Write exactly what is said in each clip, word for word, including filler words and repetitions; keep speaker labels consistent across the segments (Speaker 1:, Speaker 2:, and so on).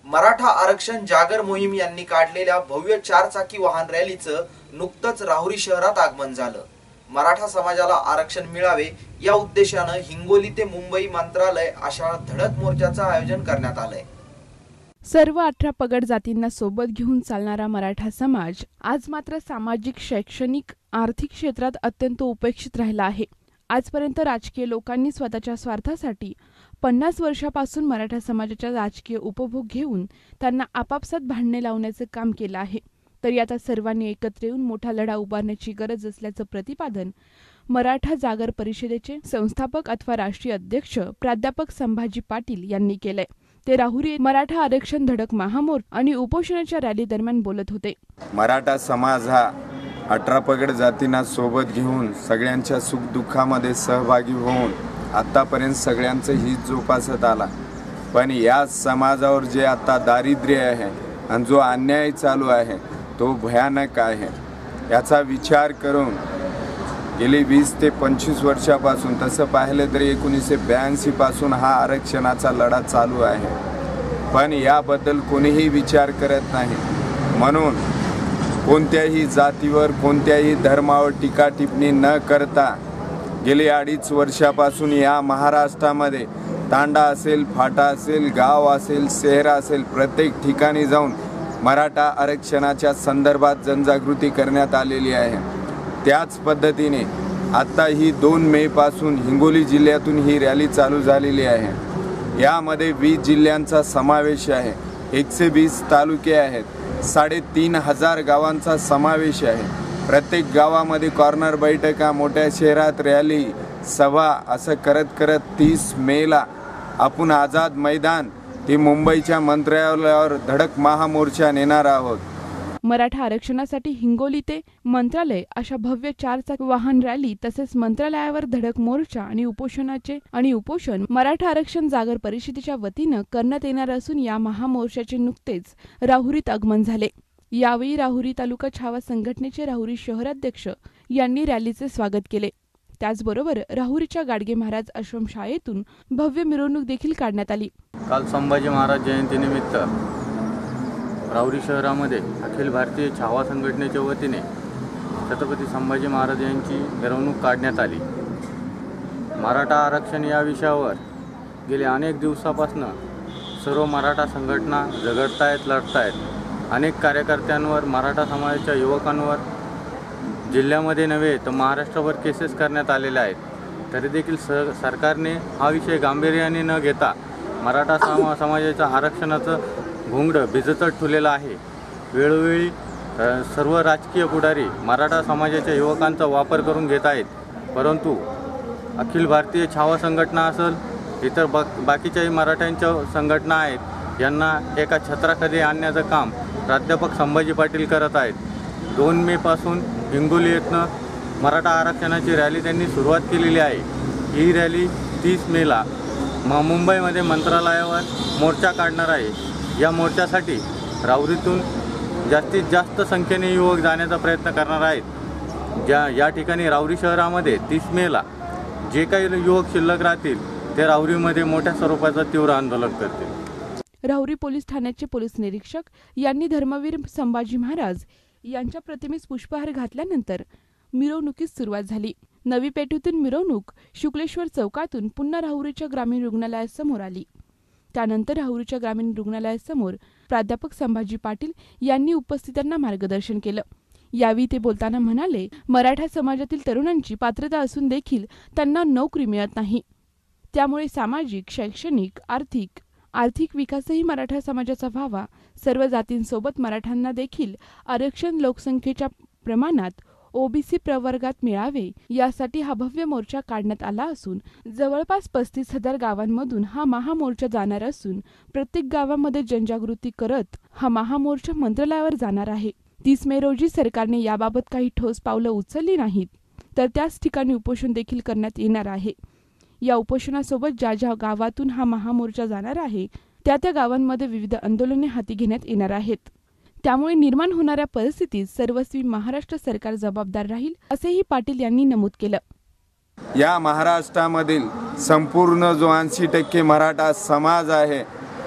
Speaker 1: मराठा आरक्षण जागर मोहीम यांनी काढलेल्या भव्य चारचाकी वाहन रॅलीचं नुकतंच राहुरी शहरात आगमन झालं। मराठा समाजाला आरक्षण मिळावे या उद्देशानं हिंगोली ते मुंबई मंत्रालय अशा धडक मोर्चाचं आयोजन करण्यात आलंय।
Speaker 2: सर्व अठरा पगड जातींना सोबत घेऊन चालणारा मराठा समाज आज मात्र सामाजिक, शैक्षणिक, आर्थिक क्षेत्रात अत्यंत उपेक्षित राहिला आहे। आजपर्यंत राजकीय लोकांनी स्वतःच्या स्वार्थासाठी पन्नास वर्षापासून मराठा समाजाचा राजकीय उपभोग घेऊन त्यांना आपापसात भांडणे लावण्याचं काम केलं आहे। तरी आता सर्वांनी एकत्र येऊन मोठा लढा उभारण्याची गरज असल्याचं प्रतिपादन मराठा जागर परिषदेचे संस्थापक अथवा राष्ट्रीय अध्यक्ष प्राध्यापक संभाजी पाटील यांनी केलंय। ते राहुरी मराठा आरक्षण धडक महामोर्चा आणि उपोषणाच्या रॅली दरम्यान बोलत होते।
Speaker 3: मराठा समाज हा अठरा पगड जातींना सोबत घेऊन सगळ्यांच्या सुखदुःखामध्ये सहभागी होऊन आतापर्यंत सगळ्यांचं हित जोपासत आला। पण या समाजावर जे आता दारिद्र्य आहे आणि जो अन्याय चालू आहे तो भयानक आहे। याचा विचार करून गेली वीस ते पंचवीस वर्षापासून, तसं पाहिलं तरी एकोणीसशे ब्याऐंशी पासून हा आरक्षणाचा लढा चालू आहे, पण याबद्दल कोणीही विचार करत नाही। म्हणून कोणत्याही जातीवर, कोणत्याही धर्मावर टीका टिप्पणी न करता गेली अडीच वर्षापासून या महाराष्ट्रामध्ये तांडा असेल, फाटा असेल, गाव असेल, शहर असेल, प्रत्येक ठिकाणी जाऊन मराठा आरक्षणाच्या संदर्भात जनजागृती करण्यात आलेली आहे। त्याच पद्धतीने आता ही दोन मे पासून हिंगोली जिल्ह्यातून ही रॅली चालू झालेली आहे। यामध्ये वीस जिल्ह्यांचा समावेश आहे, एकशे वीस तालुके आहेत, साडेतीन हजार गावांचा समावेश आहे। प्रत्येक गावामध्ये कॉर्नर बैठका, मोठ्या शहरात रॅली, सभा असं करत करत तीस मेला आपण आझाद मैदान ते मुंबईच्या मंत्रालयावर धडक महामोर्चा नेणार आहोत।
Speaker 2: मराठा आरक्षणासाठी हिंगोली ते मंत्रालय अशा भव्य चारचाकी वाहन रॅली तसेच मंत्रालयावर धडक मोर्चा आणि उपोषणाचे आणि उपोषण मराठा आरक्षण जागर परिषदेच्या वतीनं करण्यात येणार असून या महामोर्चाचे नुकतेच राहुरीत आगमन झाले। यावेळी राहुरी तालुका छावा संघटनेचे राहुरी शहराध्यक्ष यांनी रॅलीचे स्वागत केले। त्याचबरोबर राहुरीच्या गाडगे महाराज आश्रम शाळेतून भव्य मिरवणूक देखील काढण्यात आली।
Speaker 4: काल संभाजी महाराज जयंतीनिमित्त राहुरी शहरामध्ये अखिल भारतीय छावा संघटनेच्या वतीने छत्रपती संभाजी महाराज यांची मिरवणूक काढण्यात आली। मराठा आरक्षण या विषयावर गेल्या अनेक दिवसापासून सर्व मराठा संघटना झगडतायत, लढतायत। अनेक कार्यकर्त्यांवर, मराठा समाजाच्या युवकांवर जिल्ह्यामध्ये नव्हे तर महाराष्ट्रावर केसेस करण्यात आलेल्या आहेत। तरी देखील स सरकारने हा विषय गांभीर्याने न घेता मराठा समा समाजाच्या आरक्षणाचं घोंगडं भिजतच ठेवलेलं आहे। वेळोवेळी सर्व राजकीय पुढारी मराठा समाजाच्या युवकांचा वापर करून घेत आहेत, परंतु अखिल भारतीय छावा संघटना असेल, इतर बा बाकीच्याही मराठ्यांच्या संघटना आहेत, यांना एका छत्राखाली आणण्याचं काम प्राध्यापक संभाजी पाटील करत आहेत। दोन मे पासून हिंगोली येथनं मराठा आरक्षणाची रॅली त्यांनी सुरुवात केलेली आहे। ही रॅली तीस मेला म मुंबईमध्ये मंत्रालयावर मोर्चा काढणार आहे। या मोर्चासाठी राहुरीतून जास्तीत जास्त संख्येने युवक जाण्याचा प्रयत्न करणार आहेत। ज्या या ठिकाणी राहुरी शहरामध्ये तीस मेला जे काही युवक शिल्लक राहतील ते राहुरीमध्ये मोठ्या स्वरूपाचं तीव्र आंदोलन करतील।
Speaker 2: राहुरी पोलीस ठाण्याचे पोलीस निरीक्षक यांनी धर्मवीर संभाजी महाराज यांच्या प्रतिमेस पुष्पहार घातल्यानंतर मिरवणुकीस सुरुवात झाली। नवी पेठेतून मिरवणूक शुक्लेश्वर चौकातून पुन्हा राहुरीच्या ग्रामीण रुग्णालयासमोर आली। त्यानंतर राहुरीच्या ग्रामीण रुग्णालयासमोर प्राध्यापक संभाजी पाटील यांनी उपस्थितांना मार्गदर्शन केलं। यावेळी ते बोलताना म्हणाले, मराठा समाजातील तरुणांची पात्रता असून देखील त्यांना नोकरी मिळत नाही, त्यामुळे सामाजिक, शैक्षणिक, आर्थिक आर्थिक विकासही मराठा समाजाचा व्हावा। सर्व जातींसोबत मराठ्यांना देखील आरक्षण लोकसंख्येच्या प्रमाणात ओबीसी प्रवर्गात मिळावे यासाठी हा भव्य मोर्चा काढण्यात आला असून जवळपास पस्तीस हजार गावांमधून हा महामोर्चा जाणार असून प्रत्येक गावामध्ये जनजागृती करत हा महामोर्चा मंत्रालयावर जाणार आहे। तीस मे रोजी सरकारने याबाबत काही ठोस पावलं उचलली नाहीत तर त्याच ठिकाणी उपोषण देखील करण्यात येणार आहे। या उपोषणासोबत ज्या ज्या गावातून हा महामोर्चा जाणार आहे त्या त्या गावांमध्ये विविध आंदोलने हाती घेण्यात येणार आहेत। त्यामुळे निर्माण होणाऱ्या परिस्थितीत सर्वस्वी महाराष्ट्र सरकार जबाबदार राहील असेही पाटील यांनी नमूद केलं।
Speaker 3: या महाराष्ट्रामधील संपूर्ण जो ऐंशी टक्के मराठा समाज आहे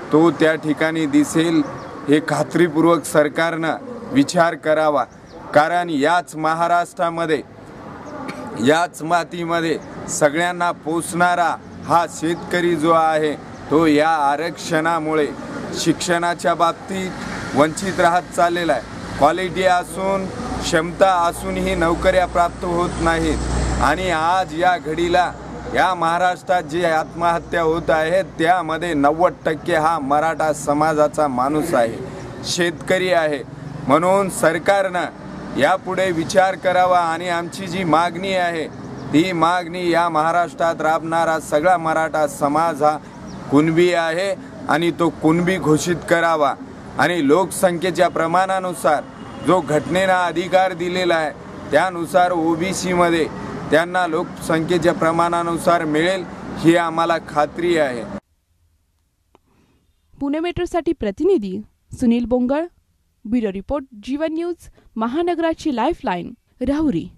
Speaker 3: तो त्या ठिकाणी दिसेल हे खात्रीपूर्वक सरकारनं विचार करावा. कारण याच महाराष्ट्रामध्ये याच मातीमध्ये सगळ्यांना पोचणारा हा शेतकरी जो आहे तो या आरक्षणामुळे शिक्षणाच्या बाबतीत वंचित राहत चाललेला आहे. क्वालिटी असून क्षमता असूनही नोकऱ्या प्राप्त होत नाहीत आणि आज या घडीला या महाराष्ट्रात जे आत्महत्या होत आहेत त्यामध्ये नव्वद टक्के हा मराठा समाजाचा माणूस आहे, शेतकरी आहे. म्हणून सरकारनं यापुढे विचार करावा आणि आमची जी मागणी आहे ती मागणी या महाराष्ट्रात राबणारा सगळा मराठा समाज हा कुणबी आहे आणि तो कुणबी घोषित करावा आणि लोकसंख्येच्या प्रमाणानुसार जो घटनेनं अधिकार दिलेला आहे त्यानुसार ओबीसीमध्ये त्यांना लोकसंख्येच्या प्रमाणानुसार मिळेल ही आम्हाला खात्री आहे.
Speaker 2: पुणे मेट्रोसाठी प्रतिनिधी Sunil Bongal, bureau report, Jeevan news, महानगराची लाईफलाईन, राहुरी.